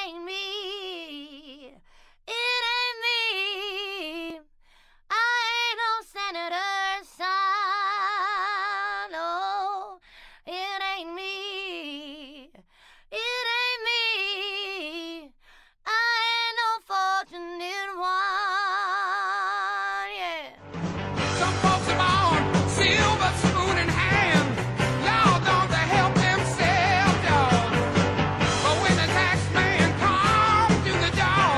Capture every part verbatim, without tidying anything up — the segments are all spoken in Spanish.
ain't me. It ain't me. I ain't no senator's son. No, it ain't me. It ain't me. I ain't no fortunate one. Yeah. Some folks are born silver spoon in hand. Y'all don't they help themselves, y'all. But when the tax man comes to the door.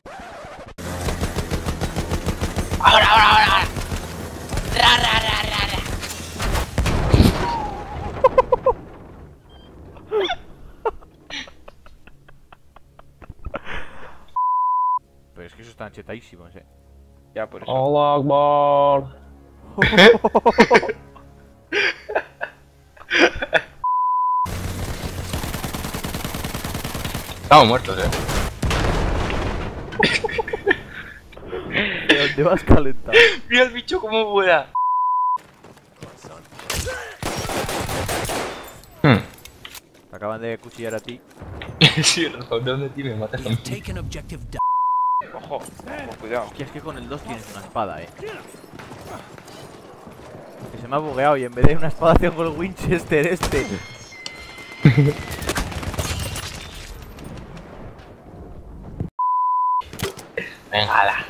Ahora, ahora, ahora, ahora. Ra, ra, ra, ra, ra. Pero es que eso están chetadísimos, eh. Ya, por eso. Allah Akbar. Estamos muertos, eh. ¿De dónde vas calentado? Mira el bicho cómo vuela. Hmm. Te acaban de cuchillar a ti. Sí, el respondón de ti me matas a mí. Ojo, ojo, cuidado. Hostia, es que con el dos tienes una espada, eh. Que se me ha bugueado y en vez de una espada tengo el Winchester este. Venga, ala.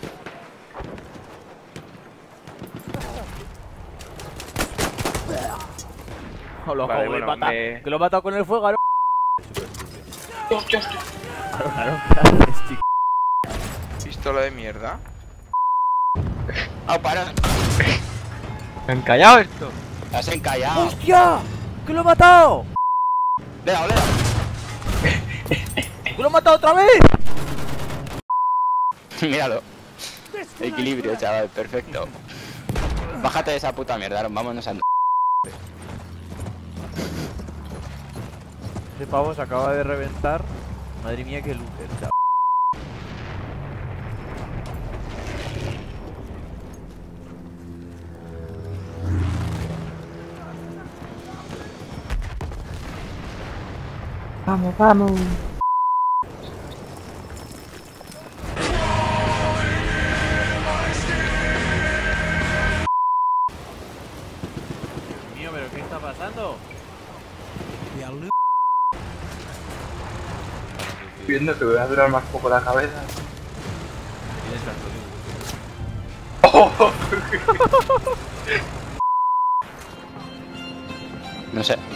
O lo Vale, acabo de bueno, matar. me- Que lo he matado con el fuego, ¿no? Hostia, hostia. Claro, ¿qué haces, chico? Pistola de mierda. Ah, para. ¿Me han callado esto? Estás encallado. ¡Hostia! ¡Que lo he matado! Le he dado, le he dado. ¡Que lo he matado otra vez! Míralo. Equilibrio, chaval, perfecto. Bájate de esa puta mierda, vámonos a... Ese pavo se acaba de reventar. Madre mía, qué looter, chaval. Vamos, vamos. Dios mío, ¿pero qué está pasando? Viendo que voy a durar más poco la cabeza. No sé.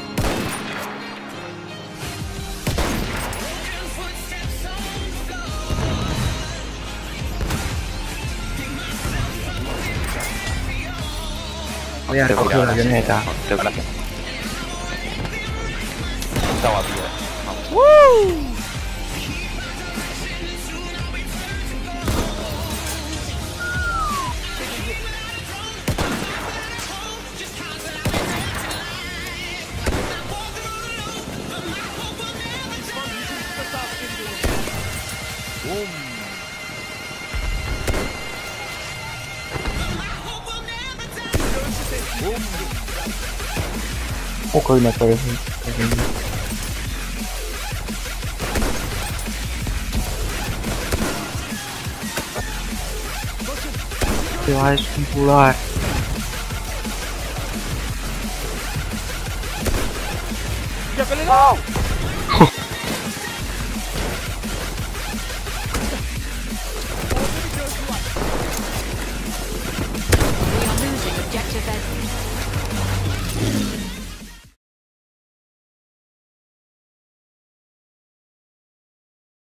Voy a recoger la avioneta. Gracias. Está guapo, eh. Vamos. Poco y me parece. Te va a descompular. ¡Ya que le he dado!